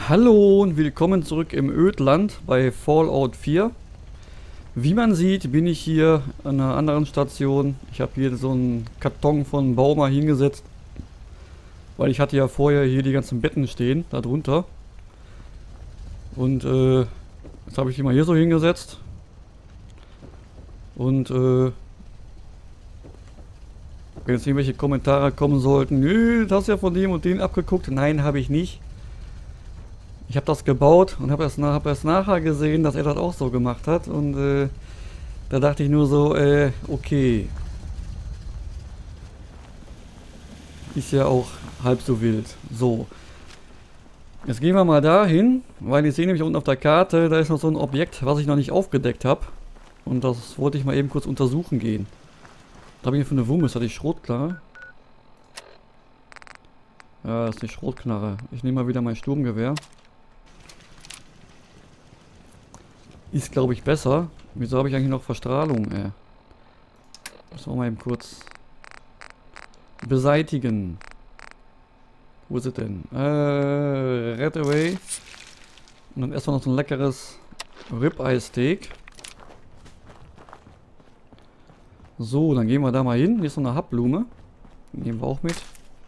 Hallo und willkommen zurück im Ödland bei Fallout 4. Wie man sieht, bin ich hier an einer anderen Station. Ich habe hier so einen Karton von Bauma hingesetzt, weil ich hatte ja vorher hier die ganzen Betten stehen, da drunter. Und jetzt habe ich die mal hier so hingesetzt. Und wenn jetzt irgendwelche Kommentare kommen sollten, nö, das hast du ja von dem und dem abgeguckt. Nein, habe ich nicht. Ich habe das gebaut und habe erst nachher gesehen, dass er das auch so gemacht hat. Und da dachte ich nur so, okay. Ist ja auch halb so wild. So. Jetzt gehen wir mal dahin, weil ich sehe nämlich unten auf der Karte, da ist noch so ein Objekt, was ich noch nicht aufgedeckt habe. Und das wollte ich mal eben kurz untersuchen gehen. Was habe ich hier für eine Wumme? Ist das die Schrotknarre? Ja, das ist die Schrotknarre. Ich nehme mal wieder mein Sturmgewehr. Ist, glaube ich, besser. Wieso habe ich eigentlich noch Verstrahlung, ey? Müssen wir mal eben kurz beseitigen. Wo ist es denn? Red Away. Und dann erstmal noch so ein leckeres Ribeye Steak. So, dann gehen wir da mal hin. Hier ist noch eine Habblume. Die nehmen wir auch mit.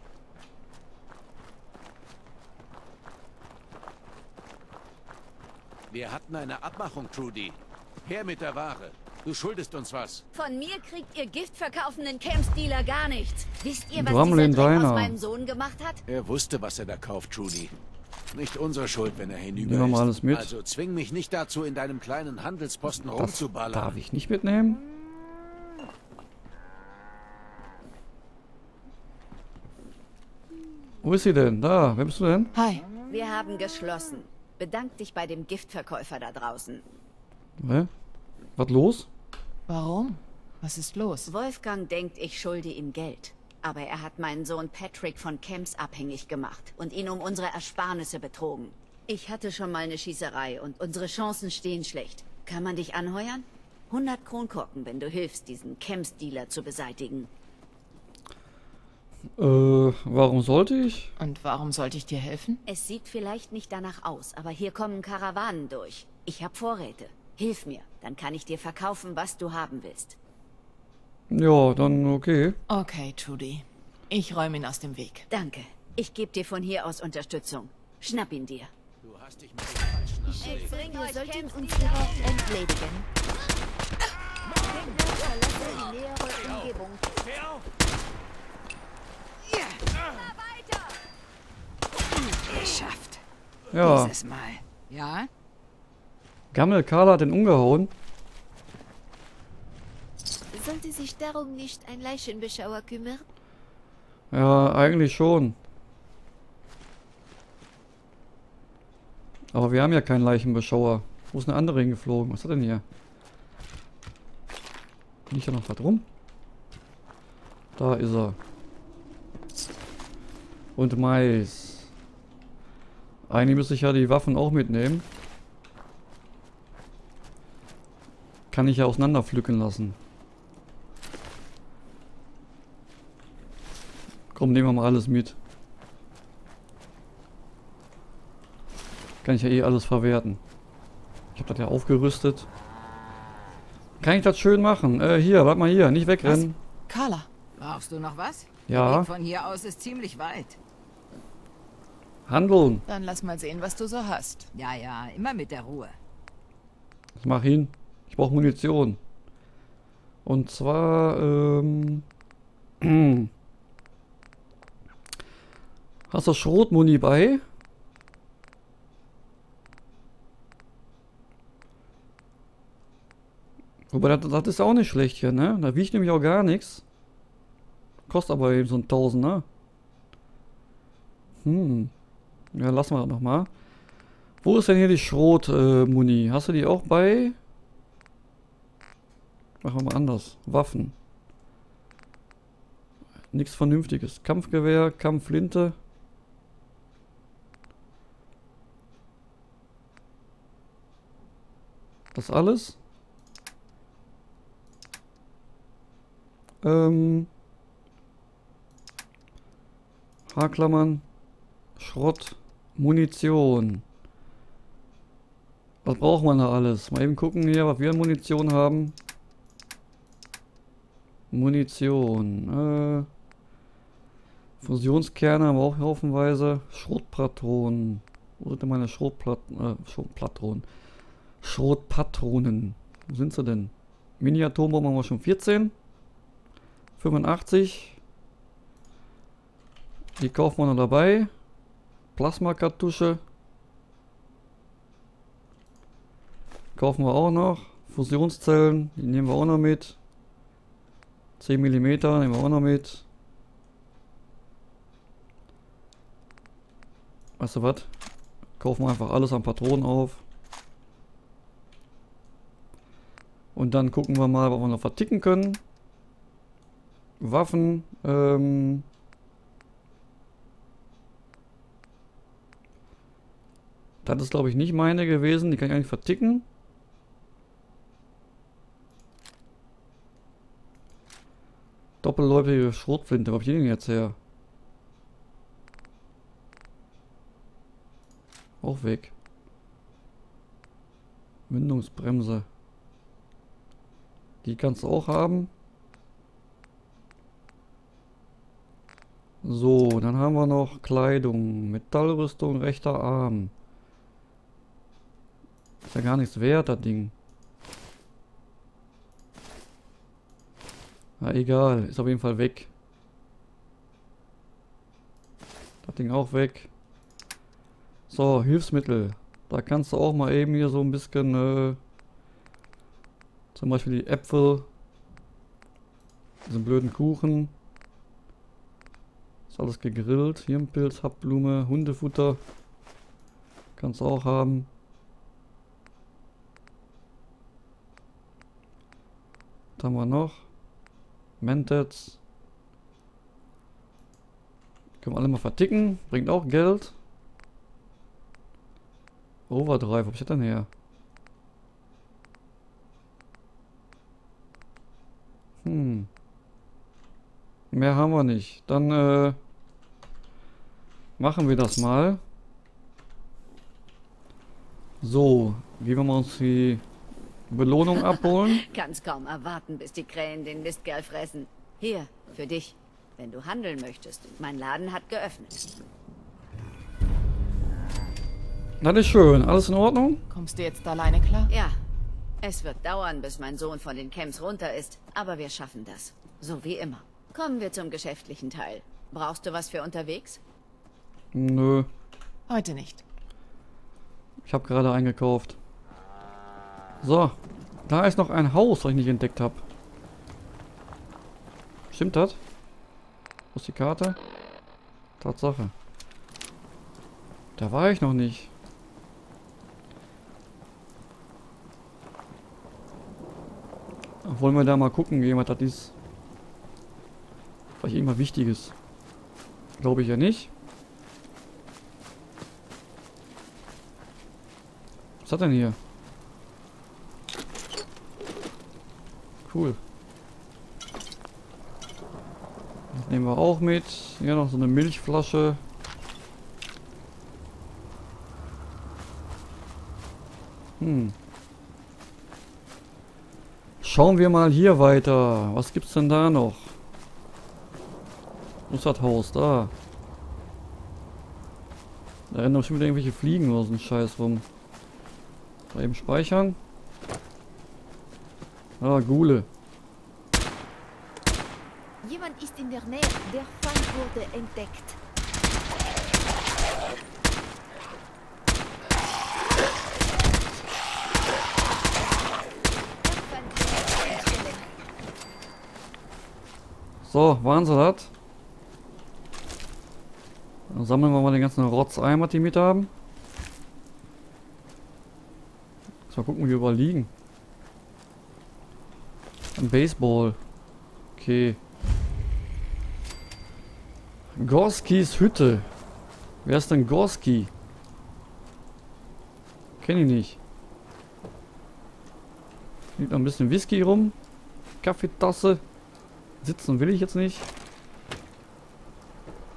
Wir hatten eine Abmachung, Trudy. Her mit der Ware. Du schuldest uns was. Von mir kriegt ihr giftverkaufenden Camps-Dealer gar nichts. Wisst ihr, was Gremlin dieser Dreck Diner. aus meinem Sohn gemacht hat? Er wusste, was er da kauft, Trudy. Nicht unsere Schuld, wenn er hinüber Nehmen wir mal ist. alles mit. Also zwing mich nicht dazu, in deinem kleinen Handelsposten Das rumzuballern. darf ich nicht mitnehmen. Wo ist sie denn? Da, wer bist du denn? Hi. Wir haben geschlossen. Bedank dich bei dem Giftverkäufer da draußen. Hä? Was los? Warum? Was ist los? Wolfgang denkt, ich schulde ihm Geld. Aber er hat meinen Sohn Patrick von Camps abhängig gemacht und ihn um unsere Ersparnisse betrogen. Ich hatte schon mal eine Schießerei und unsere Chancen stehen schlecht. Kann man dich anheuern? 100 Kronkorken, wenn du hilfst, diesen Camps-Dealer zu beseitigen. Warum sollte ich? Und warum sollte ich dir helfen? Es sieht vielleicht nicht danach aus, aber hier kommen Karawanen durch. Ich habe Vorräte. Hilf mir, dann kann ich dir verkaufen, was du haben willst. Ja, dann okay. Okay, Trudy. Ich räume ihn aus dem Weg. Danke. Ich gebe dir von hier aus Unterstützung. Schnapp ihn dir. Du hast dich mit dem Falschen angelegt. Wir sollten uns darauf entledigen. Verlasse die nähere Umgebung. Geschafft. Ja. Dieses Mal. Ja? Gammel Karl hat den umgehauen. Sollte sich darum nicht ein Leichenbeschauer kümmern? Ja, eigentlich schon. Aber wir haben ja keinen Leichenbeschauer. Wo ist eine andere hingeflogen? Was ist das denn hier? Liegt da noch was rum? Da ist er. Und Mais. Eigentlich müsste ich ja die Waffen auch mitnehmen. Kann ich ja auseinander pflücken lassen. Komm, nehmen wir mal alles mit. Kann ich ja eh alles verwerten. Ich habe das ja aufgerüstet. Kann ich das schön machen? Hier, warte mal hier, nicht wegrennen. Carla. Brauchst du noch was? Ja. Der Weg von hier aus ist ziemlich weit. Handeln. Dann lass mal sehen, was du so hast. Ja, ja, immer mit der Ruhe. Was mach hin? Ich brauche Munition. Und zwar, hast du Schrotmuni bei? Wobei, das ist auch nicht schlecht hier, ne? Da wiegt nämlich auch gar nichts. Kostet aber eben so ein Tausender. Ja, lassen wir das nochmal. Wo ist denn hier die Schrotmuni? Hast du die auch bei? Machen wir mal anders. Waffen. Nichts Vernünftiges. Kampfgewehr, Kampfflinte. Das alles? Haarklammern. Schrott. Munition. Was braucht man da alles? Mal eben gucken hier, was wir an Munition haben. Munition. Fusionskerne haben wir auch haufenweise. Schrotpatronen. Wo sind denn meine Schrotpatronen? Schrotpatronen. Wo sind sie denn? Mini-Atombomben haben wir schon 14. 85. Die kaufen wir noch dabei. Plasmakartusche. Kaufen wir auch noch. Fusionszellen, die nehmen wir auch noch mit. 10 mm nehmen wir auch noch mit. Weißt du was? Kaufen wir einfach alles an Patronen auf. Und dann gucken wir mal, was wir noch verticken können. Waffen. Das ist, glaube ich, nicht meine gewesen. Die kann ich eigentlich verticken. Doppelläufige Schrotflinte. Wo hab ich die denn jetzt her? Auch weg. Mündungsbremse. Die kannst du auch haben. So, dann haben wir noch Kleidung. Metallrüstung, rechter Arm. Ist ja gar nichts wert, das Ding. Na egal, ist auf jeden Fall weg. Das Ding auch weg. So, Hilfsmittel. Da kannst du auch mal eben hier so ein bisschen, zum Beispiel die Äpfel. Diesen blöden Kuchen. Ist alles gegrillt. Hirnpilz, Hackblume, Hundefutter. Kannst du auch haben. Was haben wir noch? Mentats. Können wir alle mal verticken. Bringt auch Geld. Overdrive, wo hab ich das denn her? Mehr haben wir nicht. Dann machen wir das mal. So, gehen wir mal uns die Belohnung abholen. Kann's kaum erwarten, bis die Krähen den Mistkerl fressen. Hier, für dich. Wenn du handeln möchtest. Mein Laden hat geöffnet. Das ist schön. Alles in Ordnung? Kommst du jetzt alleine klar? Ja, es wird dauern, bis mein Sohn von den Camps runter ist. Aber wir schaffen das. So wie immer. Kommen wir zum geschäftlichen Teil. Brauchst du was für unterwegs? Nö. Heute nicht. Ich habe gerade eingekauft. So. Da ist noch ein Haus, was ich nicht entdeckt habe. Stimmt das? Wo ist die Karte? Tatsache. Da war ich noch nicht. Wollen wir da mal gucken gehen, was das ist? Vielleicht irgendwas Wichtiges. Glaube ich ja nicht. Was hat denn hier? Cool. Das nehmen wir auch mit. Hier noch so eine Milchflasche. Schauen wir mal hier weiter. Was gibt's denn da noch? Wo ist das Haus? Da. Da rennen doch schon wieder irgendwelche Fliegen oder so ein Scheiß rum. Mal eben speichern. Ah, Gule. Jemand ist in der Nähe. Der Feind wurde entdeckt. So, waren sie das? Dann sammeln wir mal den ganzen Rotzeimer, die mit haben. Mal gucken, wie wir überall liegen. Ein Baseball. Okay. Gorskis Hütte. Wer ist denn Gorski? Kenn ich nicht. Liegt noch ein bisschen Whisky rum. Kaffeetasse. Sitzen will ich jetzt nicht.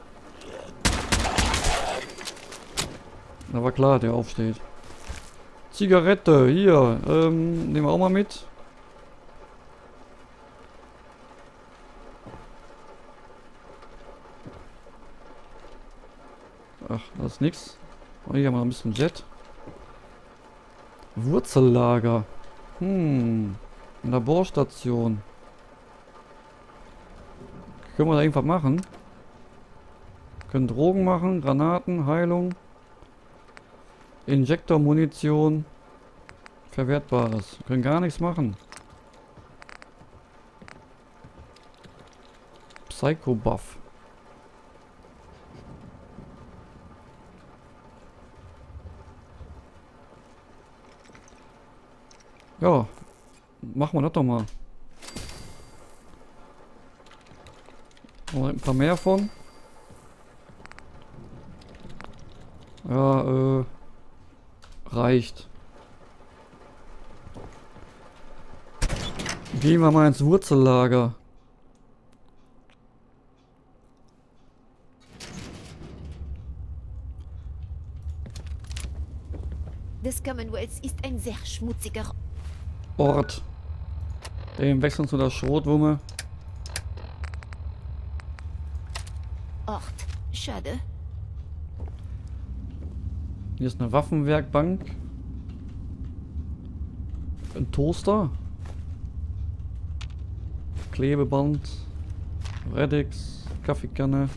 Da war klar, der aufsteht. Zigarette, hier. Nehmen wir auch mal mit. Ach, das ist nix. Oh, hier haben wir noch ein bisschen Jet. Wurzellager. Laborstation. Können wir da irgendwas machen? Können Drogen machen, Granaten, Heilung. Injektor, Munition. Verwertbares. Können gar nichts machen. Psycho-Buff. Ja, machen wir das doch mal. Ein paar mehr von. Ja, reicht. Gehen wir mal ins Wurzellager. Das Commonwealth ist ein sehr schmutziger Ort. Dem wechseln zu der Schrotwumme. Ort. Schade. Hier ist eine Waffenwerkbank. Ein Toaster. Klebeband. Reddix. Kaffeekanne.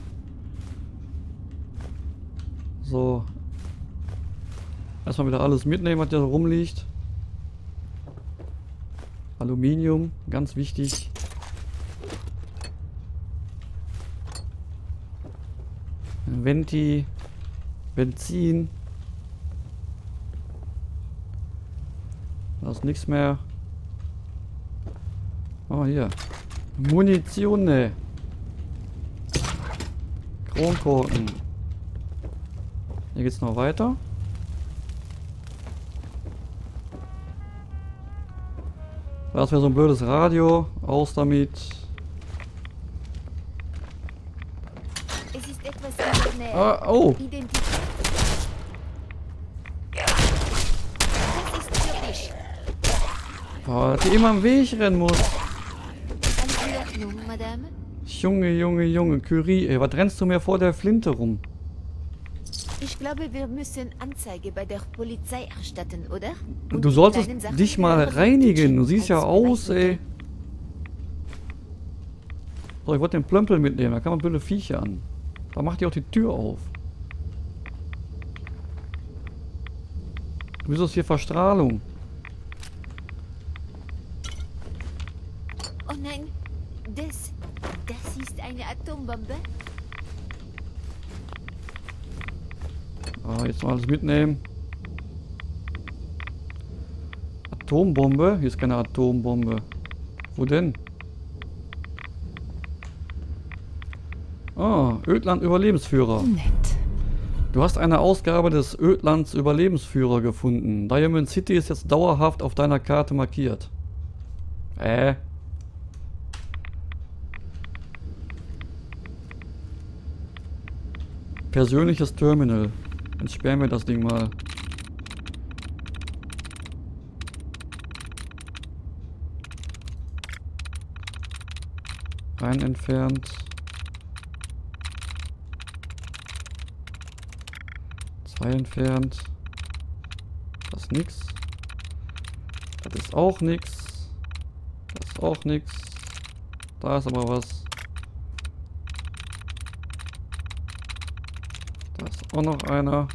So. Erstmal wieder alles mitnehmen, was hier so rumliegt. Aluminium, ganz wichtig. Venti. Benzin. Da ist nichts mehr. Oh, hier. Munition, ne. Kronkorken. Hier geht's noch weiter. Das wäre so ein blödes Radio. Aus damit. Es ist etwas in der Nähe. Ah, oh. Identität. Das ist für dich. Boah, dass die immer am Weg rennen muss. Alles in Ordnung, Madame? Junge. Curie, ey, was rennst du mir vor der Flinte rum? Ich glaube, wir müssen Anzeige bei der Polizei erstatten, oder? Und Du die solltest kleinen Sachen dich mal gehören reinigen. Du als siehst ja aus, Beweismittel. ey. So, ich wollte den Plömpel mitnehmen. Da kann man blöde Viecher an. Da macht die auch die Tür auf. Wieso ist hier Verstrahlung? Oh nein, das ist eine Atombombe. Ah, jetzt mal alles mitnehmen. Atombombe? Hier ist keine Atombombe. Wo denn? Ah, Ödland Überlebensführer. Nett. Du hast eine Ausgabe des Ödlands Überlebensführer gefunden. Diamond City ist jetzt dauerhaft auf deiner Karte markiert. Persönliches Terminal. Jetzt sperren wir das Ding mal. Rein entfernt. 2 entfernt. Das ist nix. Das ist auch nix. Das ist auch nix. Da ist aber was. Da ist auch noch einer.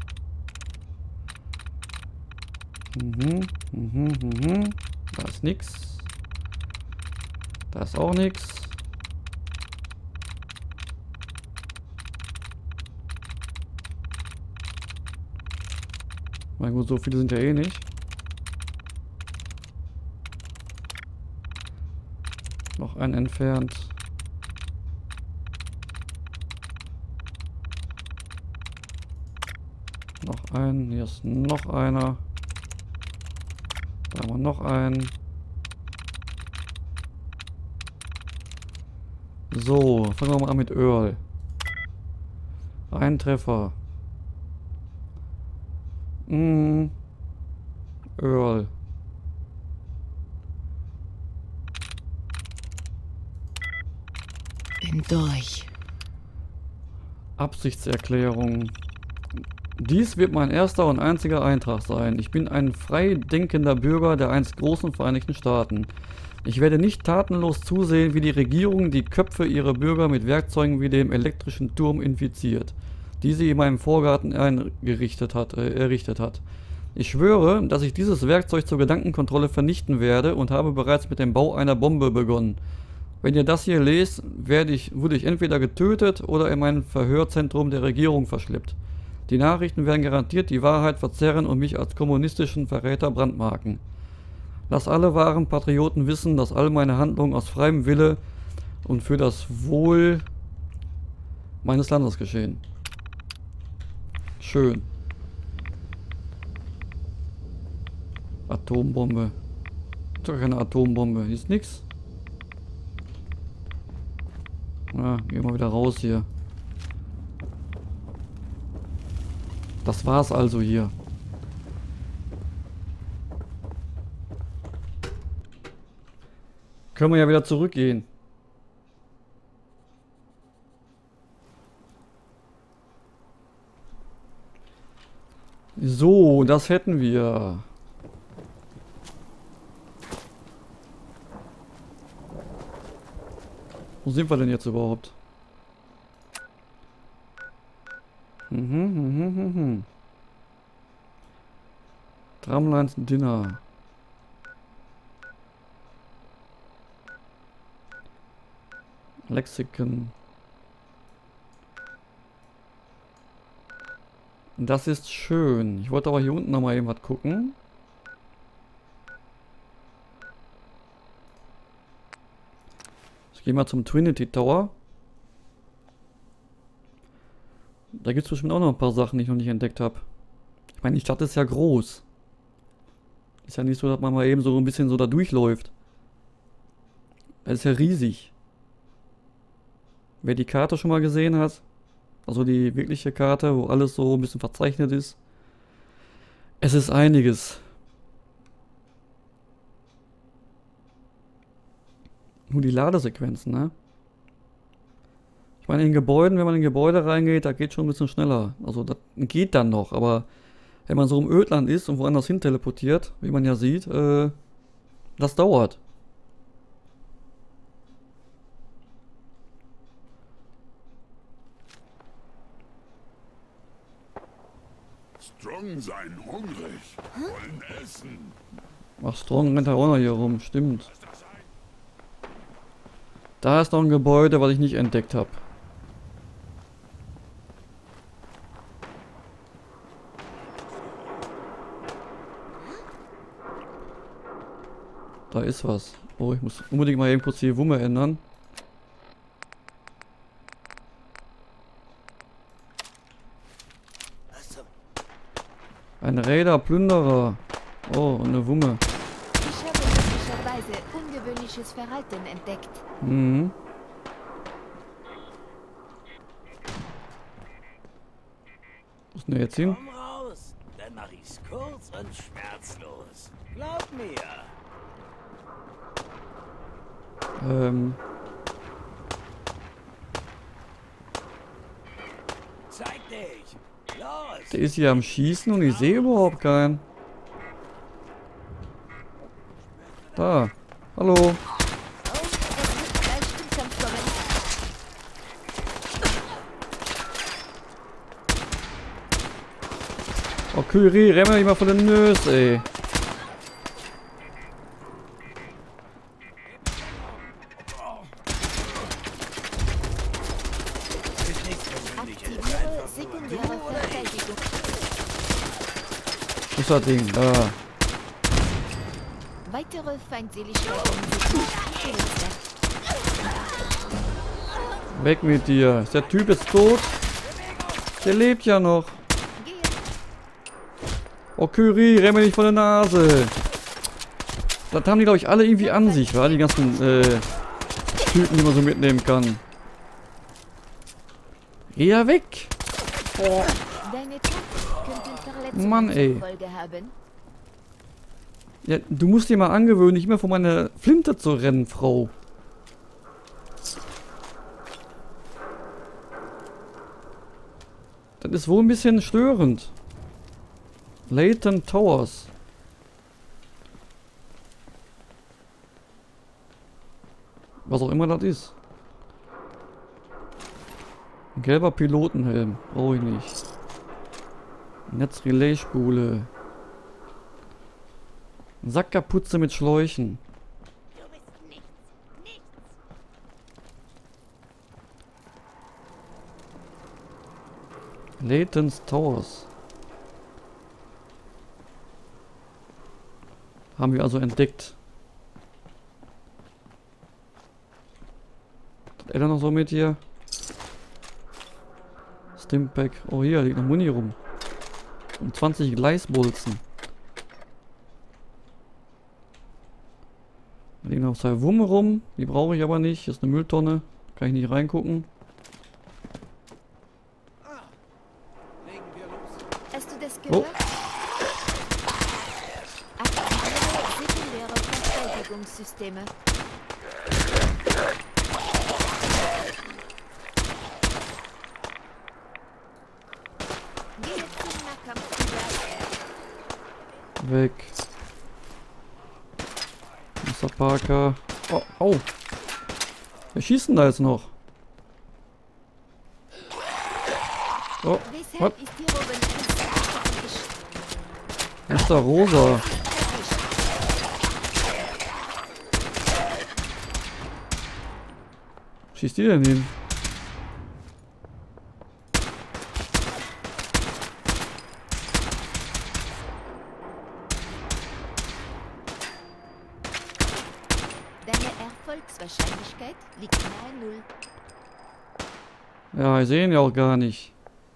Da ist nix. Da ist auch nix. Na gut, so viele sind ja eh nicht. Noch einen entfernt. Noch einen. Hier ist noch einer. Da haben wir noch einen. So, fangen wir mal an mit Earl. Ein Treffer. Earl. Bin durch. Absichtserklärung. Dies wird mein erster und einziger Eintrag sein. Ich bin ein frei denkender Bürger der einst großen Vereinigten Staaten. Ich werde nicht tatenlos zusehen, wie die Regierung die Köpfe ihrer Bürger mit Werkzeugen wie dem elektrischen Turm infiziert, die sie in meinem Vorgarten errichtet hat. Ich schwöre, dass ich dieses Werkzeug zur Gedankenkontrolle vernichten werde und habe bereits mit dem Bau einer Bombe begonnen. Wenn ihr das hier lest, wurde ich entweder getötet oder in mein Verhörzentrum der Regierung verschleppt. Die Nachrichten werden garantiert die Wahrheit verzerren und mich als kommunistischen Verräter brandmarken. Lasst alle wahren Patrioten wissen, dass all meine Handlungen aus freiem Wille und für das Wohl meines Landes geschehen. Schön. Atombombe. Ist doch keine Atombombe. Hier ist nix. Ja, gehen wir wieder raus hier. Das war's also hier. Können wir ja wieder zurückgehen. So, das hätten wir. Wo sind wir denn jetzt überhaupt? Tramlines Dinner. Lexikon. Das ist schön. Ich wollte aber hier unten nochmal eben was gucken. Ich gehe mal zum Trinity Tower. Da gibt es bestimmt auch noch ein paar Sachen, die ich noch nicht entdeckt habe. Ich meine, die Stadt ist ja groß. Ist ja nicht so, dass man mal eben so ein bisschen so da durchläuft. Es ist ja riesig. Wer die Karte schon mal gesehen hat, also die wirkliche Karte, wo alles so ein bisschen verzeichnet ist. Es ist einiges. Nur die Ladesequenzen, ne? Ich meine, in Gebäuden, wenn man in Gebäude reingeht, da geht schon ein bisschen schneller. Also das geht dann noch, aber wenn man so im Ödland ist und woanders hin teleportiert, wie man ja sieht, das dauert. Strong seien hungrig, wollen essen. Ach, Strong rennt ja auch noch hier rum, stimmt. Da ist noch ein Gebäude, was ich nicht entdeckt habe. Da ist was. Oh, ich muss unbedingt mal eben kurz die Wumme ändern. Ein Räder, Plünderer. Oh, und eine Wumme. Ich habe möglicherweise ungewöhnliches Verhalten entdeckt. Mhm. Wo ist denn der jetzt hin? Komm raus, dann mach ich's kurz und schmerzlos. Glaub mir. Zeig dich. Los. Der ist hier am Schießen und ich sehe überhaupt keinen. Da. Hallo. Oh, es wird gleich Stillstand kommen. Oh, Kyrie, renn mir nicht mal von den Nös, ey. Aktiviere sekundäre Verteidigung. Wo ist das Ding? Da. Weitere Feindseligkeiten sind nicht empfehlenswert. Weg mit dir. Ist der Typ jetzt tot? Der lebt ja noch. Gehe. Oh, Kyrie, renn mir nicht von der Nase. Das haben die, glaube ich, alle irgendwie an sich, wa? Die ganzen Typen, die man so mitnehmen kann. Geh ja weg. Deine Tat könnte Verletzungen Mann, ey. zur Folge haben. Ja, du musst dir mal angewöhnen, nicht mehr vor meiner Flinte zu rennen, Frau. Das ist wohl ein bisschen störend. Layton Towers. Was auch immer das ist. Ein gelber Pilotenhelm. Brauche ich nicht. Netzrelais-Spule. Sackkapuze mit Schläuchen. Du bist nichts. Nichts. Layton's Towers. Haben wir also entdeckt. Hat er da noch so mit hier? Stimpack. Oh, hier liegt noch Muni rum. Und 20 Gleisbolzen. Da liegen noch 2 Wumme rum. Die brauche ich aber nicht. Hier ist eine Mülltonne. Kann ich nicht reingucken. Legen wir los. Hast du das Oh. gehört? Aktiviere sekundäre Verteidigungssysteme. Gehe zum Nahkampf über. Weg. Mr. Parker. Oh, oh. Wer schießt denn da jetzt noch? Oh, Weshalb what? ist hier oben ein Mr. Rosa. Schießt die denn hin? Deine Erfolgswahrscheinlichkeit liegt nahe Null. Ja, ich sehe ihn ja auch gar nicht.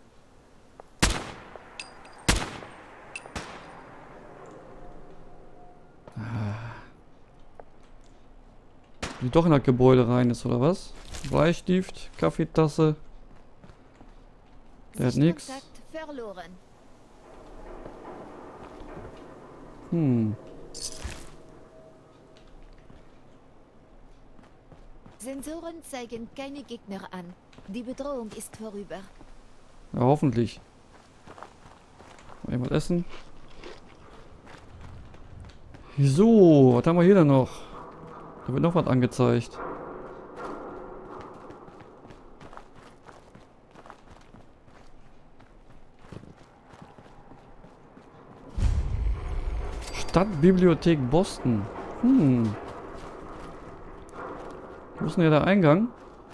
Die doch in das Gebäude rein ist, oder was? Bleistift, Kaffeetasse. Der hat nix. Sichtkontakt verloren. Sensoren zeigen keine Gegner an. Die Bedrohung ist vorüber. Ja, hoffentlich. Mal jemand essen. So, was haben wir hier denn noch? Da wird noch was angezeigt. Stadtbibliothek Boston. Wo ist denn hier der Eingang?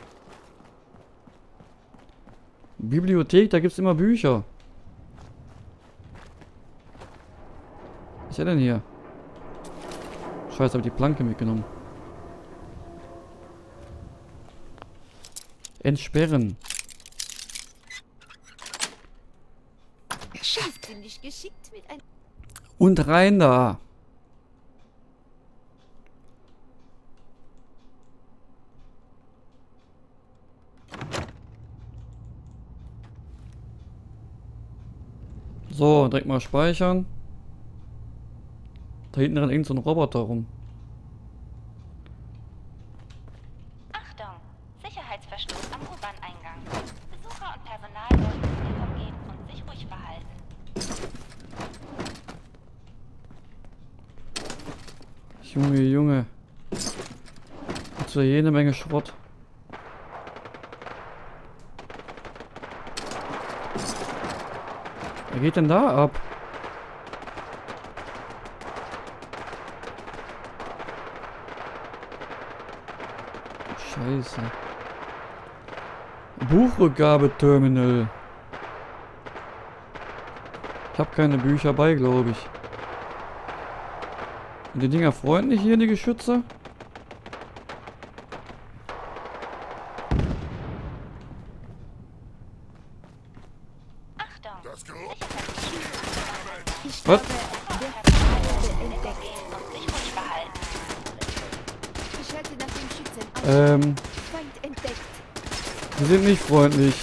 Bibliothek, da gibt es immer Bücher. Was ist er denn hier? Scheiße, habe ich die Planke mitgenommen. Entsperren. Er schießt ziemlich geschickt mit einem. Und rein da. So, direkt mal speichern. Da hinten rennt irgend so ein Roboter rum. Achtung! Sicherheitsverstoß am U-Bahn-Eingang. Besucher und Personal sollten hier umgehen und sich ruhig verhalten. Junge, Junge. Gibt's da jede Menge Schrott. Wer geht denn da ab? Scheiße. Buchrückgabeterminal. Ich habe keine Bücher bei, glaube ich. Sind die Dinger freundlich hier, die Geschütze? Achtung! Das Geruch. Ich Was? glaube, der Verfolgte entdeckt. Und sich ruhig verhalten. Ich halte nach dem Schützen aus. Feind entdeckt. Die sind nicht freundlich.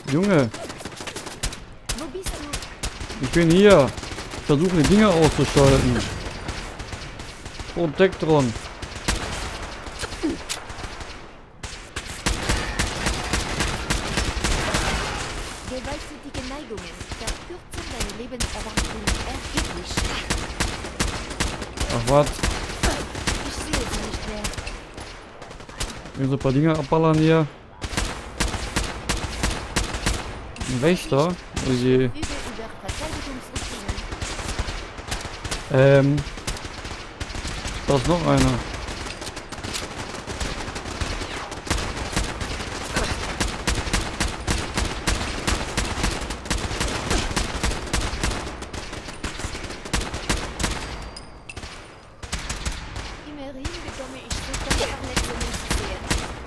Junge, Wo bist du? ich bin hier. Ich versuche die Dinger auszuschalten. Protektron. Gewalttätige Neigungen verkürzen deine Lebenserwartung erheblich. Ach was, Ich sehe sie nicht mehr. wir so ein paar Dinger abballern hier. Ein Wächter? Oh je. Übe über Verteidigungsroutinen. Da ist noch einer. Immerhin bekomme ich Verletzungen zu sehen.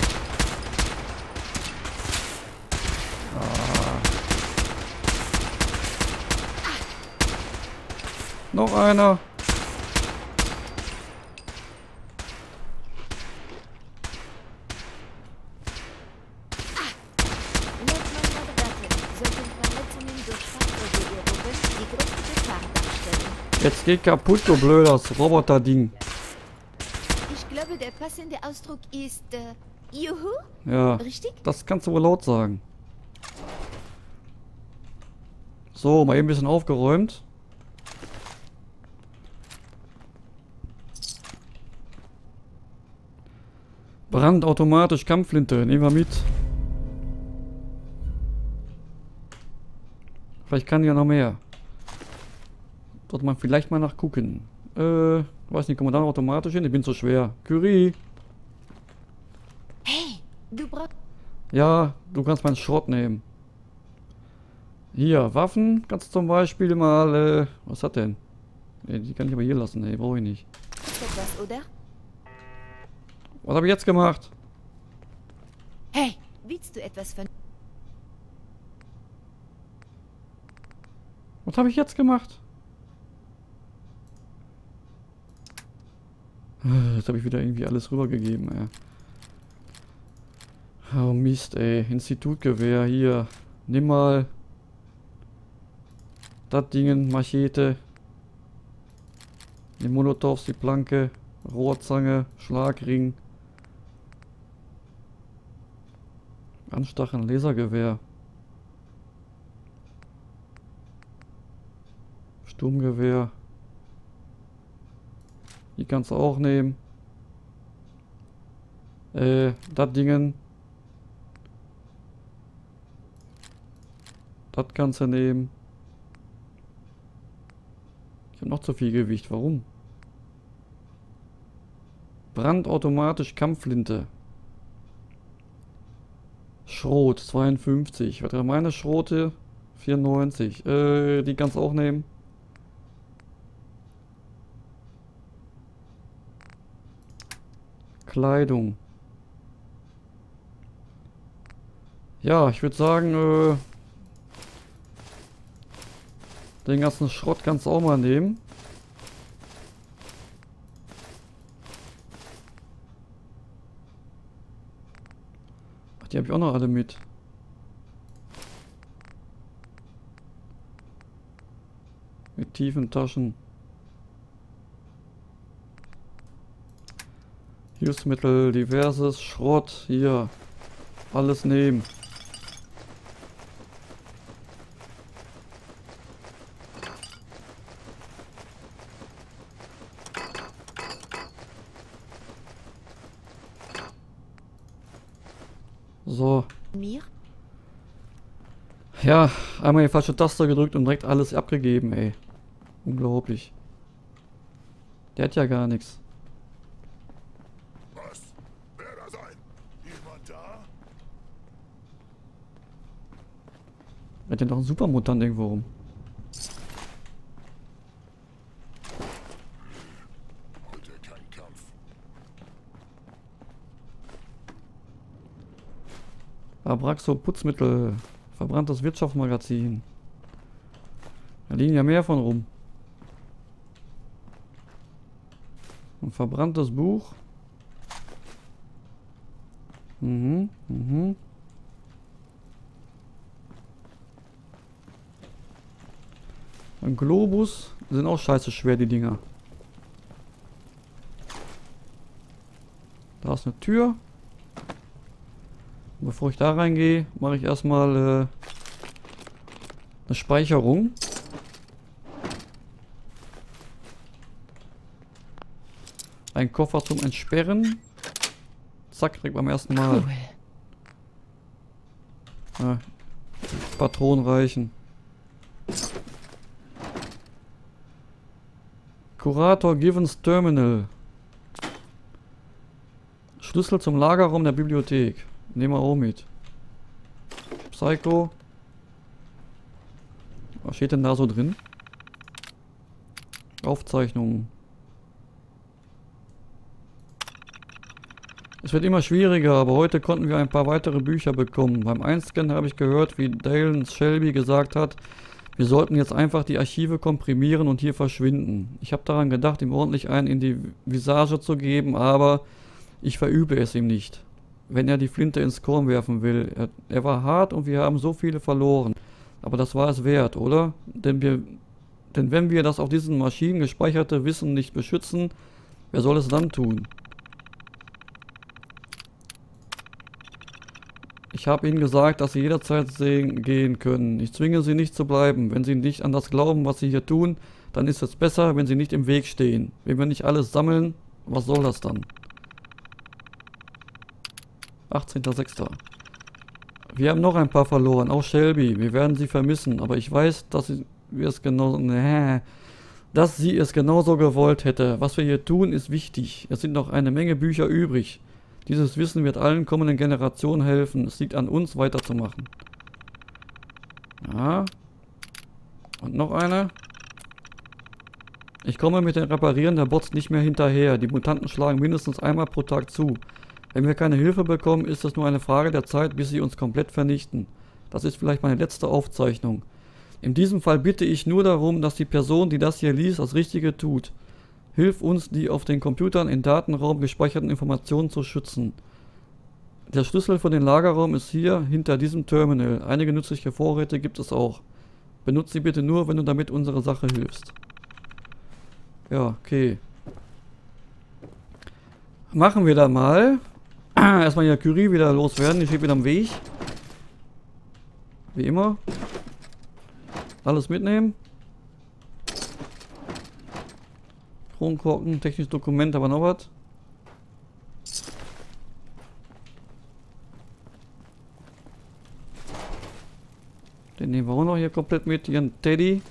Noch einer. Laut meiner Daten sollten Verletzungen durch Fachberührungen die größte Gefahr darstellen. Jetzt geht kaputt, du blödes Roboter-Ding. Ich glaube, der passende Ausdruck ist Juhu, Ja, richtig? das kannst du wohl laut sagen. So, mal eben ein bisschen aufgeräumt. Brandautomatisch Kampfflinte, nehmen wir mit. Vielleicht kann ja noch mehr. Sollte man vielleicht mal nachgucken. Weiß nicht, kommen wir dann automatisch hin? Ich bin zu schwer. Curie. Hey, du brauchst... Ja, du kannst meinen Schrott nehmen. Hier, Waffen kannst du zum Beispiel mal, was hat denn? Die kann ich aber hier lassen, nee, brauche ich nicht. etwas, oder? Was habe ich jetzt gemacht? Hey, willst du etwas von... Was habe ich jetzt gemacht? Jetzt habe ich wieder irgendwie alles rübergegeben, ey. Oh Mist, ey. Institutgewehr, hier. Nimm mal. Das Ding, Machete. Die Molotovs, die Planke. Rohrzange, Schlagring. Anstacheln, Lasergewehr. Sturmgewehr. Die kannst du auch nehmen. Das Dingen. Das kannst du nehmen. Ich habe noch zu viel Gewicht. Warum? Brandautomatisch Kampfflinte. Schrot 52. Was wäre meine Schrote? 94. Die kannst du auch nehmen. Kleidung. Ja, ich würde sagen, den ganzen Schrott kannst du auch mal nehmen. Ach, die habe ich auch noch alle mit. Mit tiefen Taschen. Hilfsmittel, diverses, Schrott, hier. Alles nehmen. So. Mir? Ja, einmal die falsche Taste gedrückt und direkt alles abgegeben, ey. Unglaublich. Der hat ja gar nichts. Was? Wer da sein? Jemand da? Hat ja noch ein Supermutant irgendwo rum. Heute kein Kampf. Abraxo Putzmittel. Verbranntes Wirtschaftsmagazin. Da liegen ja mehr von rum. Ein verbranntes Buch. Ein Globus. Sind auch scheiße schwer, die Dinger. Da ist eine Tür. Bevor ich da reingehe, mache ich erstmal eine Speicherung. Ein Koffer zum Entsperren. Zack, direkt beim ersten Mal. Cool. Ja, Patronen reichen. Kurator Givens Terminal. Schlüssel zum Lagerraum der Bibliothek. Nehmen wir auch mit. Psycho. Was steht denn da so drin? Aufzeichnungen. Es wird immer schwieriger, aber heute konnten wir ein paar weitere Bücher bekommen. Beim Einscannen habe ich gehört, wie Dale Shelby gesagt hat, wir sollten jetzt einfach die Archive komprimieren und hier verschwinden. Ich habe daran gedacht, ihm ordentlich einen in die Visage zu geben, aber ich verübe es ihm nicht. Wenn er die Flinte ins Korn werfen will. Er war hart und wir haben so viele verloren. Aber das war es wert, oder? Denn wenn wir das auf diesen Maschinen gespeicherte Wissen nicht beschützen, wer soll es dann tun? Ich habe ihnen gesagt, dass sie jederzeit gehen können. Ich zwinge sie nicht zu bleiben. Wenn sie nicht an das glauben, was sie hier tun, dann ist es besser, wenn sie nicht im Weg stehen. Wenn wir nicht alles sammeln, was soll das dann? 18.06. Wir haben noch ein paar verloren, auch Shelby. Wir werden sie vermissen, aber ich weiß, dass sie es genauso gewollt hätte. Was wir hier tun, ist wichtig. Es sind noch eine Menge Bücher übrig. Dieses Wissen wird allen kommenden Generationen helfen. Es liegt an uns, weiterzumachen. Ja. Und noch eine. Ich komme mit dem Reparieren der Bots nicht mehr hinterher. Die Mutanten schlagen mindestens einmal pro Tag zu. Wenn wir keine Hilfe bekommen, ist es nur eine Frage der Zeit, bis sie uns komplett vernichten. Das ist vielleicht meine letzte Aufzeichnung. In diesem Fall bitte ich nur darum, dass die Person, die das hier liest, das Richtige tut. Hilf uns, die auf den Computern im Datenraum gespeicherten Informationen zu schützen. Der Schlüssel für den Lagerraum ist hier, hinter diesem Terminal. Einige nützliche Vorräte gibt es auch. Benutze sie bitte nur, wenn du damit unsere Sache hilfst. Ja, okay. Machen wir da mal. Erstmal hier Curie wieder loswerden. Die steht wieder am Weg. Wie immer. Alles mitnehmen. Kronkorken, technisches Dokument, aber noch was. Den nehmen wir auch noch hier komplett mit. Hier ein Teddy.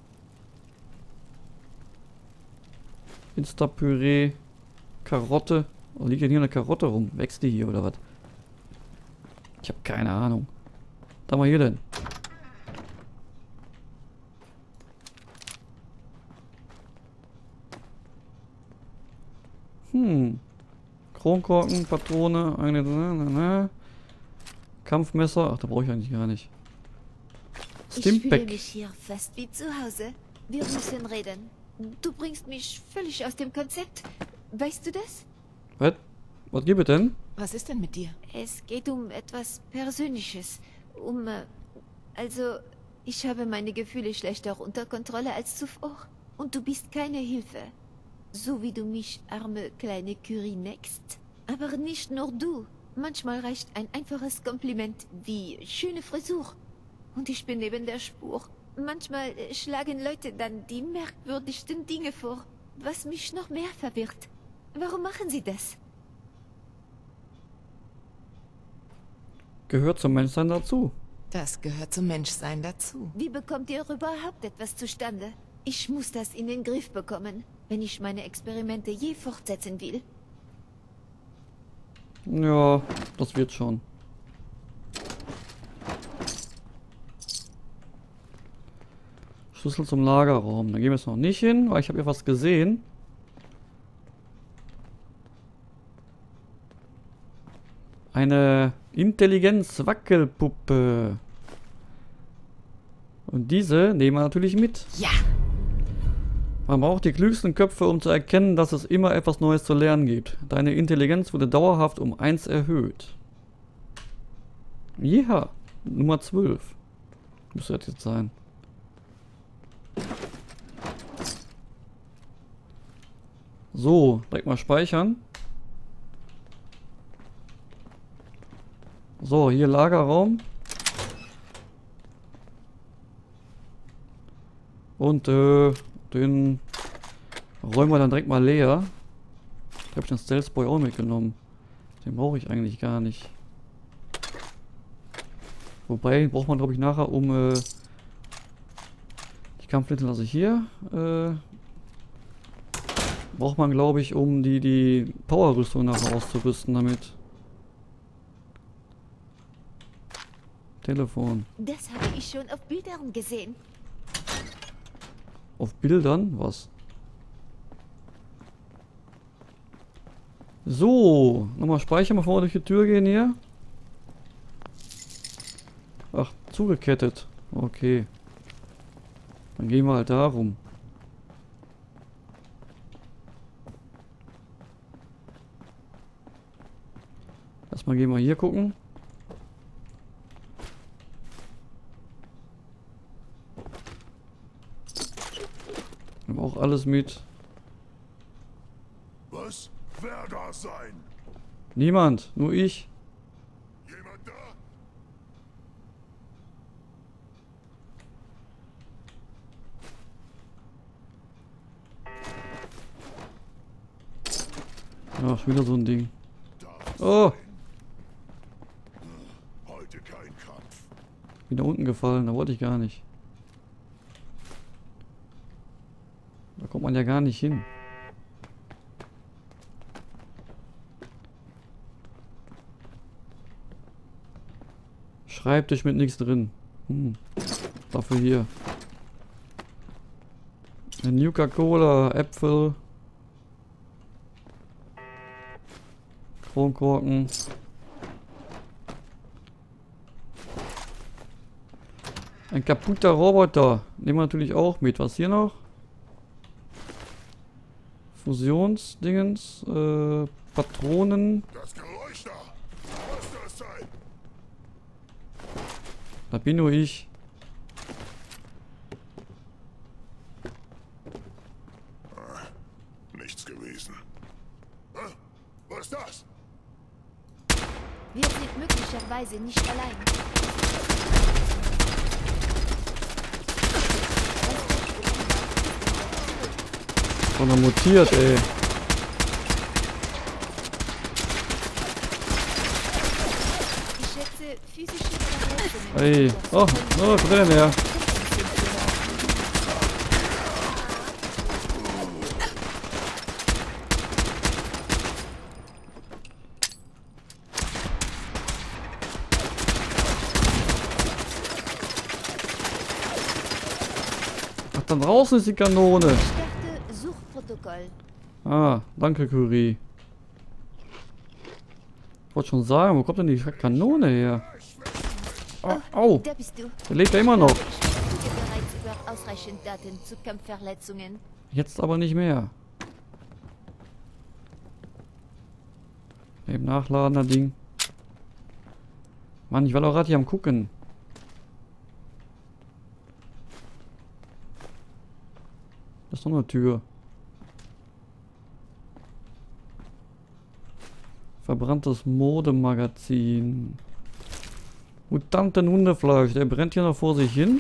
Insta-Püree. Karotte. Oh, liegt denn hier eine Karotte rum? Wächst die hier oder was? Ich habe keine Ahnung. Was haben wir hier denn? Kronkorken, Patrone, eine Kampfmesser. Ach, da brauche ich eigentlich gar nicht. Ich fühle Stimpack. mich hier fast wie zu Hause. Wir müssen reden. Du bringst mich völlig aus dem Konzept. Weißt du das? Was gibt es denn? Was ist denn mit dir? Es geht um etwas Persönliches. Also, ich habe meine Gefühle schlechter unter Kontrolle als zuvor. Und du bist keine Hilfe. So wie du mich, arme kleine Curie, neckst. Aber nicht nur du. Manchmal reicht ein einfaches Kompliment wie schöne Frisur. Und ich bin neben der Spur. Manchmal schlagen Leute dann die merkwürdigsten Dinge vor, was mich noch mehr verwirrt. Warum machen sie das? Gehört zum Menschsein dazu. Das gehört zum Menschsein dazu. Wie bekommt ihr überhaupt etwas zustande? Ich muss das in den Griff bekommen, wenn ich meine Experimente je fortsetzen will. Ja, das wird schon. Schlüssel zum Lagerraum. Da gehen wir jetzt noch nicht hin, weil ich habe hier was gesehen. Eine Intelligenz-Wackelpuppe. Und diese nehmen wir natürlich mit. Ja. Man braucht die klügsten Köpfe, um zu erkennen, dass es immer etwas Neues zu lernen gibt. Deine Intelligenz wurde dauerhaft um 1 erhöht. Ja, Nummer 12. Müsste das jetzt sein. So, direkt mal speichern. So, hier Lagerraum. Und den räumen wir dann direkt mal leer. Ich habe den Stealth Boy auch mitgenommen. Den brauche ich eigentlich gar nicht. Wobei, braucht man glaube ich nachher um die Kampfflinte lasse ich hier. Braucht man glaube ich, um die Power-Rüstung nachher auszurüsten damit. Telefon. Das habe ich schon auf Bildern gesehen. Auf Bildern? Was? So, nochmal speichern, bevor wir durch die Tür gehen hier. Ach, zugekettet. Okay. Dann gehen wir halt da rum. Erstmal gehen wir hier gucken. Wir haben auch alles mit. Was? Wer das sein? Niemand, nur ich. Jemand da? Ach, wieder so ein Ding. Darf Oh, sein. Heute kein Kampf. bin da unten gefallen, da wollte ich gar nicht. Da kommt man ja gar nicht hin. Schreibtisch mit nichts drin. Dafür hier. Eine Nuka-Cola, Äpfel. Kronkorken. Ein kaputter Roboter. Nehmen wir natürlich auch mit. Was hier noch? Fusionsdingens. Patronen. Das Geräusch da. Was das sein? Da bin nur ich. Nichts gewesen. Was ist das? Wir sind möglicherweise nicht allein. Sondern mutiert, ey. Ich schätze, physische Verletzungen. Ey. Oh, oh, drin, ja. Ach, da draußen ist die Kanone. Starte Suchprotokoll. Ah, danke, Curie. Ich wollte schon sagen, wo kommt denn die Kanone her? Oh, au, Da bist du. der lebt ja immer noch. Ich verfüge bereits über ausreichend Daten zu Kampfverletzungen. Jetzt aber nicht mehr. Eben nachladen, das Ding. Mann, ich war doch gerade hier am gucken. Das ist noch eine Tür. Verbranntes Modemagazin. Mutanten Hundefleisch. Der brennt hier noch vor sich hin.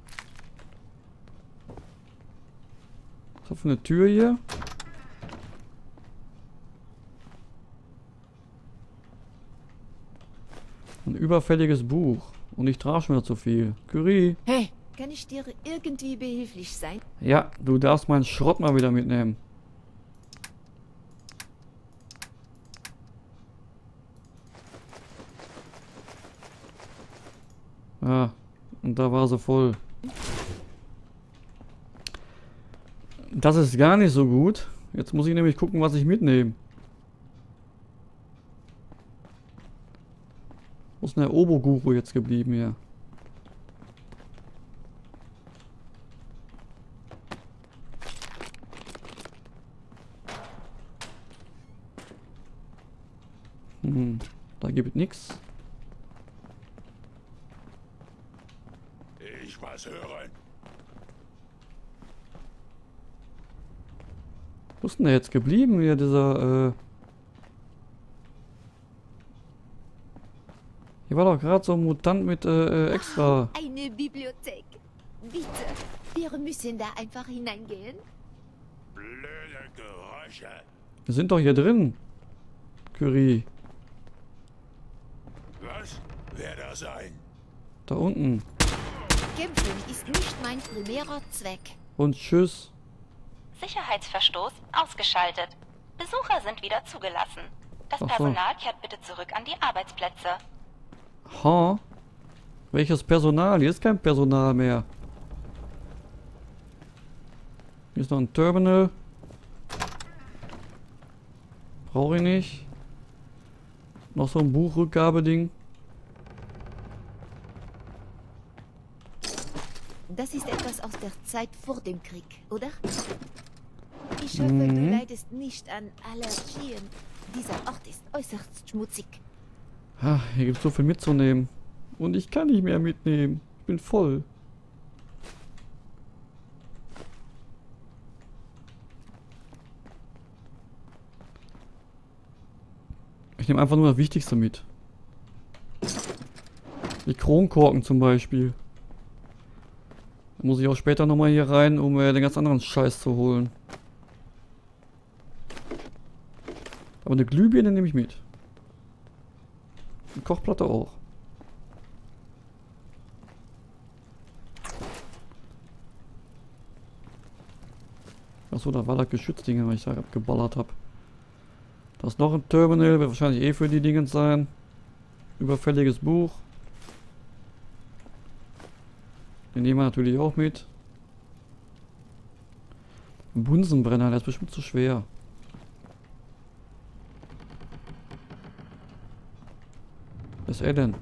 Was ist das für eine Tür hier? Ein überfälliges Buch. Und ich trage schon wieder zu viel. Curie. Hey, kann ich dir irgendwie behilflich sein? Ja, du darfst meinen Schrott mal wieder mitnehmen. Ja, und da war sie voll. Das ist gar nicht so gut. Jetzt muss ich nämlich gucken, was ich mitnehme. Wo ist denn der Obo-Guru jetzt geblieben hier? Da gibt es nichts. Ich was hören. Wo ist denn der jetzt geblieben? Hier dieser, Hier war doch gerade so ein Mutant mit, extra. Eine Bibliothek. Bitte, wir müssen da einfach hineingehen. Blöde Geräusche. Wir sind doch hier drin. Curie. Was? Wer da sein? Da unten. Kämpfen ist nicht mein primärer Zweck. Und tschüss. Sicherheitsverstoß ausgeschaltet. Besucher sind wieder zugelassen. Das Ach so. Personal kehrt bitte zurück an die Arbeitsplätze. Ha? Welches Personal? Hier ist kein Personal mehr. Hier ist noch ein Terminal. Brauche ich nicht. Noch so ein Buchrückgabeding. Das ist etwas aus der Zeit vor dem Krieg, oder? Ich hoffe, du leidest nicht an Allergien. Dieser Ort ist äußerst schmutzig. Ah, hier gibt es so viel mitzunehmen. Und ich kann nicht mehr mitnehmen. Ich bin voll. Ich nehme einfach nur das Wichtigste mit. Die Kronkorken zum Beispiel. Da muss ich auch später nochmal hier rein, um den ganz anderen Scheiß zu holen. Aber eine Glühbirne nehme ich mit. Eine Kochplatte auch. Achso, da war das Geschützding, was ich da geballert habe. Da ist noch ein Terminal, wird wahrscheinlich eh für die Dinge sein. Überfälliges Buch. Den nehmen wir natürlich auch mit. Ein Bunsenbrenner, der ist bestimmt zu schwer. Was ist er denn?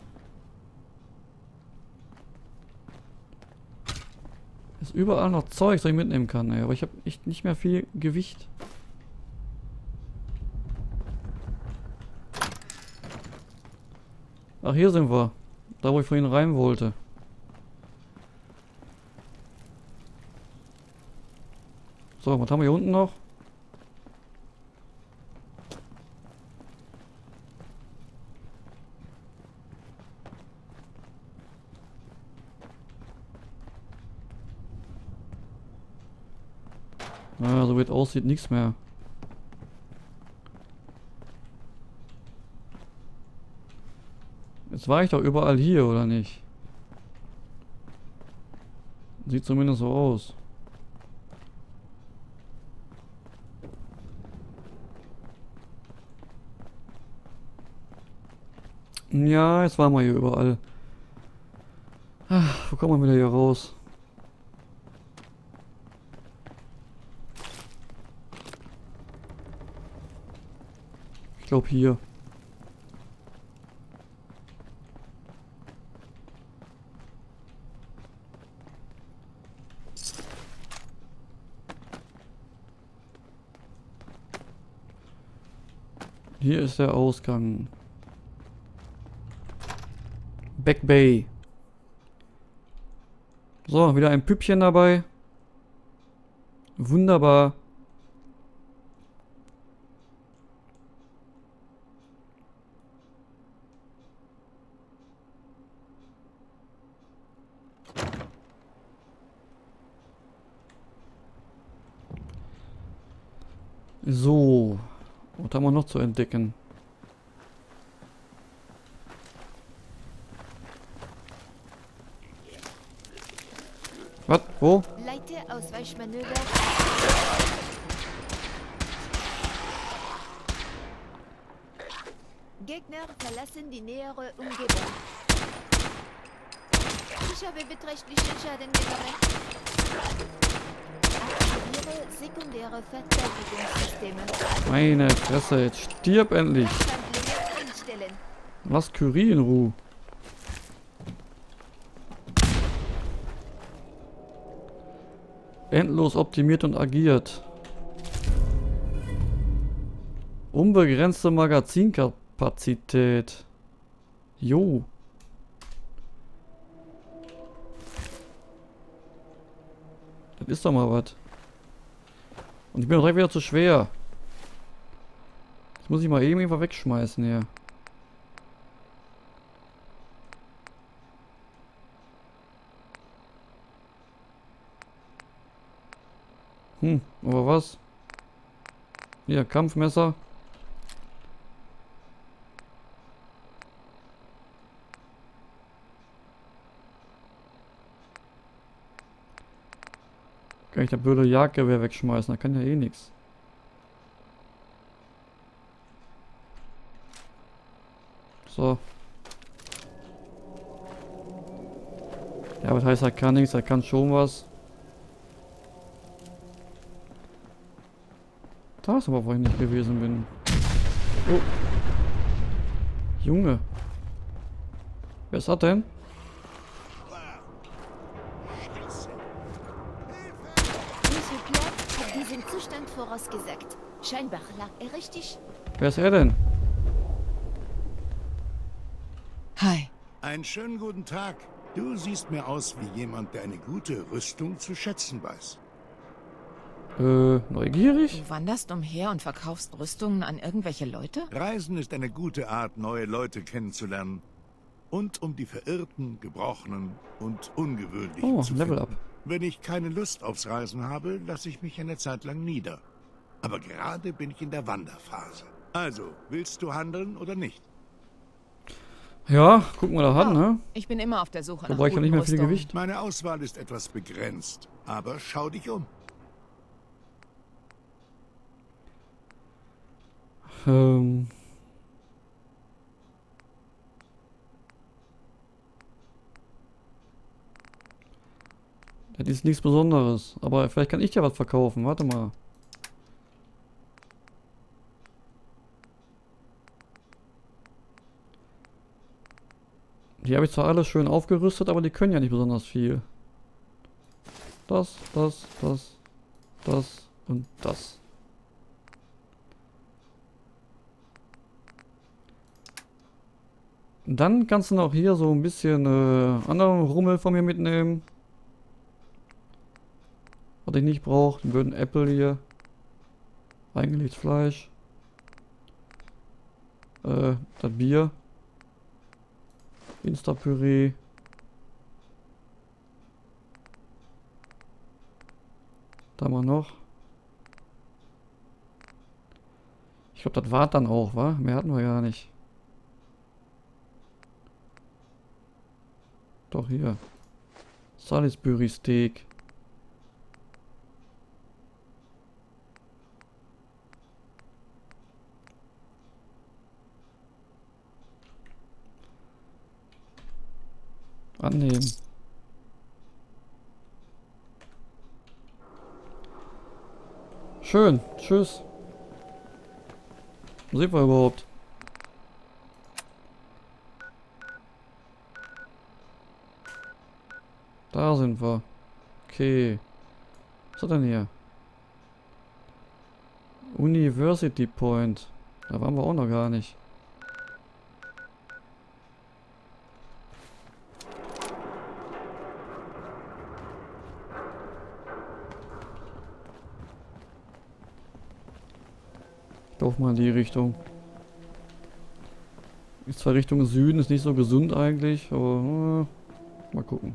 Ist überall noch Zeug, das ich mitnehmen kann, ey. Aber ich habe echt nicht mehr viel Gewicht. Ach, hier sind wir. Da, wo ich vorhin rein wollte. So, was haben wir hier unten noch? Naja, so wie es aussieht, nichts mehr. Jetzt war ich doch überall hier, oder nicht? Sieht zumindest so aus. Ja, jetzt waren wir hier überall. Ach, wo kommen wir wieder hier raus? Ich glaube hier. Hier ist der Ausgang. Back Bay. So, wieder ein Püppchen dabei. Wunderbar. So. Was haben wir noch zu entdecken? Was? Wo? Leite Ausweichmanöver. Gegner verlassen die nähere Umgebung. Ich habe beträchtlichen Schaden genommen. Aktiviere sekundäre Verteidigungssysteme. Meine Fresse, jetzt stirb endlich. Handlungen einstellen. Lass Curie in Ruhe. Endlos optimiert und agiert. Unbegrenzte Magazinkapazität. Jo. Das ist doch mal was. Und ich bin doch direkt wieder zu schwer. Das muss ich mal eben einfach wegschmeißen hier. Aber was? Hier, Kampfmesser. Kann ich das blöde Jagdgewehr wegschmeißen? Da kann ja eh nichts. So. Ja, was heißt, er kann nichts, er kann schon was. Da ist aber, wo ich nicht gewesen bin. Oh. Junge. Wer ist das denn? Monsieur Claude hat diesen Zustand vorausgesagt. Scheinbar lag er richtig. Wer ist er denn? Hi. Einen schönen guten Tag. Du siehst mir aus wie jemand, der eine gute Rüstung zu schätzen weiß. Neugierig? Du wanderst umher und verkaufst Rüstungen an irgendwelche Leute? Reisen ist eine gute Art, neue Leute kennenzulernen. Und um die Verirrten, Gebrochenen und Ungewöhnlichen zu Level finden. up. Wenn ich keine Lust aufs Reisen habe, lasse ich mich eine Zeit lang nieder. Aber gerade bin ich in der Wanderphase. Also, willst du handeln oder nicht? Ja, guck mal da an, ne? Ich bin immer auf der Suche Da nach brauche ich ja guten nicht mehr viel Rüstungen. Gewicht. Meine Auswahl ist etwas begrenzt. Aber schau dich um. Das ist nichts Besonderes. Aber vielleicht kann ich dir was verkaufen. Warte mal. Die habe ich zwar alle schön aufgerüstet, aber die können ja nicht besonders viel. Das und das. Dann kannst du noch hier so ein bisschen anderen Rummel von mir mitnehmen. Was ich nicht brauche. Den blöden Apple hier. Eingelegtes Fleisch. Das Bier. Insta-Püree. Da mal noch. Ich glaube, das war dann auch, wa? Mehr hatten wir gar nicht. Doch hier. Salisbury Steak. Annehmen. Schön. Tschüss. Wo sind wir überhaupt? Da sind wir. Okay. Was ist das denn hier? University Point. Da waren wir auch noch gar nicht. Lauf mal in die Richtung. Ist zwar Richtung Süden, ist nicht so gesund eigentlich, aber mal gucken.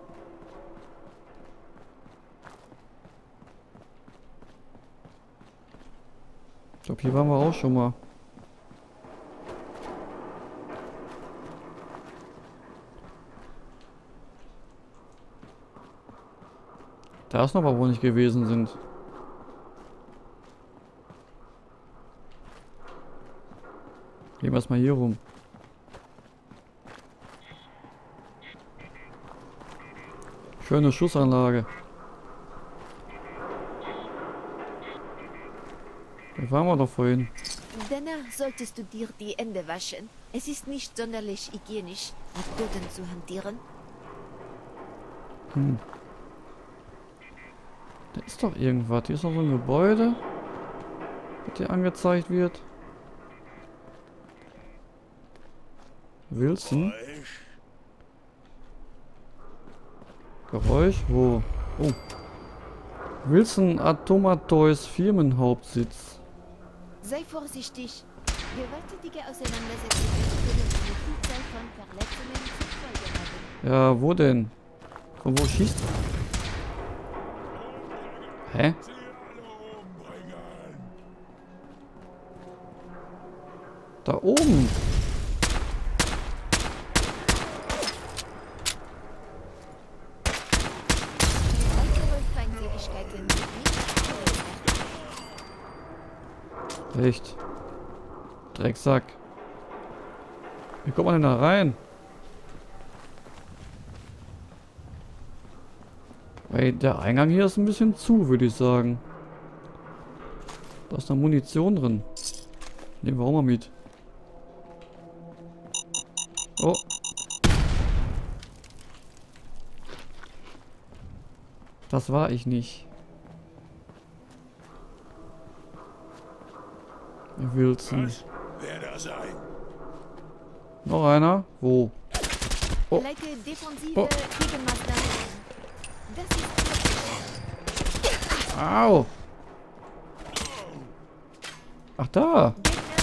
Ich glaube, hier waren wir auch schon mal. Da ist noch mal, wo wir nicht gewesen sind. Gehen wir erstmal hier rum. Schöne Schussanlage. Da waren wir doch vorhin. Danach solltest du dir die Hände waschen. Es ist nicht sonderlich hygienisch, mit Toten zu hantieren. Da ist doch irgendwas. Hier ist noch so ein Gebäude, das hier angezeigt wird. Wilson? Geräusch? Wo? Oh. Wilson Atomatoys Firmenhauptsitz. Sei vorsichtig. Gewalttätige Auseinandersetzungen können eine Vielzahl von Verletzungen zur Folge haben. Ja, wo denn? Von wo schießt? Hä? Da oben. Weitere Feindseligkeiten sind nicht verursacht. Echt? Drecksack. Wie kommt man denn da rein? Weil der Eingang hier ist ein bisschen zu, würde ich sagen. Da ist noch Munition drin. Nehmen wir auch mal mit. Oh. Das war ich nicht. Wilson. Wer da sein? Noch einer? Wo? Oh. Leite defensive Oh. Gegenmaßnahmen ein. Das ist Au! Ach da!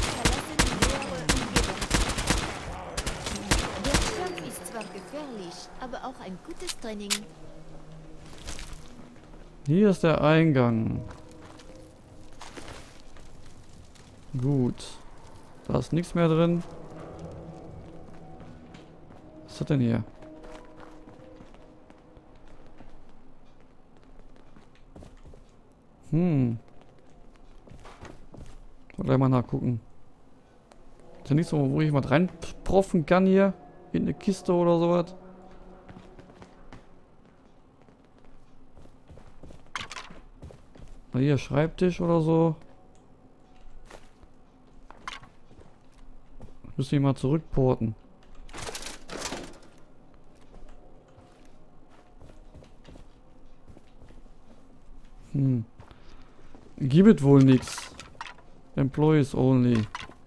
Der Kampf ist zwar gefährlich, aber auch ein gutes Training. Hier ist der Eingang. Gut. Da ist nichts mehr drin. Was ist das denn hier? Gleich mal nachgucken. Ist ja nicht so, wo ich was reinproffen kann hier. In eine Kiste oder sowas. Na hier, Schreibtisch oder so. Müssen wir mal zurückporten. Gibt wohl nichts. Employees only.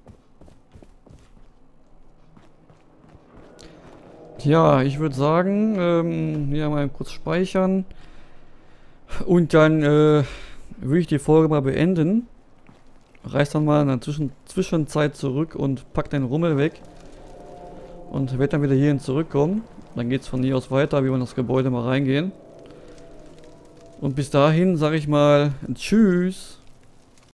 Ja, ich würde sagen, hier mal kurz speichern. Und dann würde ich die Folge mal beenden. Reiß dann mal in der Zwischenzeit zurück und pack den Rummel weg. Und werde dann wieder hierhin zurückkommen. Dann geht es von hier aus weiter, wie wir in das Gebäude mal reingehen. Und bis dahin sage ich mal Tschüss.